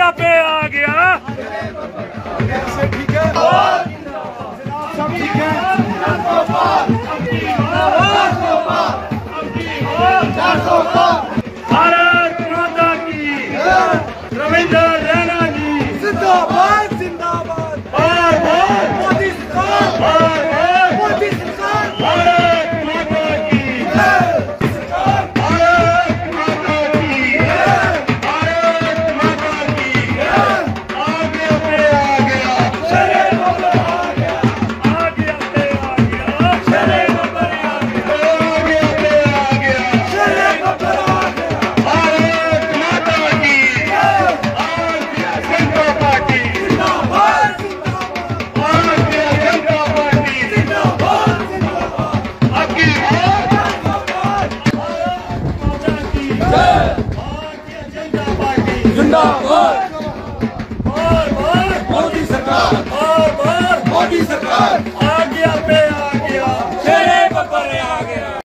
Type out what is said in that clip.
गया पे आ गया। ठीक है सब ठीक है। भारत माता की रविंद्र रैना जी जिंदाबाद जिंदाबाद। बार बार मोदी सरकार बार बार मोदी सरकार भारत माता की भारत माता की भारत माता की आगे पे आ गया शेरे बबर आ गया आगे पे आ गया शेरे बबर आ गया आगे पे आ गया शेरे बबर आ गया। भारत माता की भारतीय जनता पार्टी जिंदाबाद जिंदाबाद भारतीय जनता पार्टी जिंदाबाद जिंदाबाद। आपकी भारत माता की भारतीय जनता पार्टी जिंदाबाद बार बार मोदी सरकार बार बार मोदी सरकार। आगे पे आ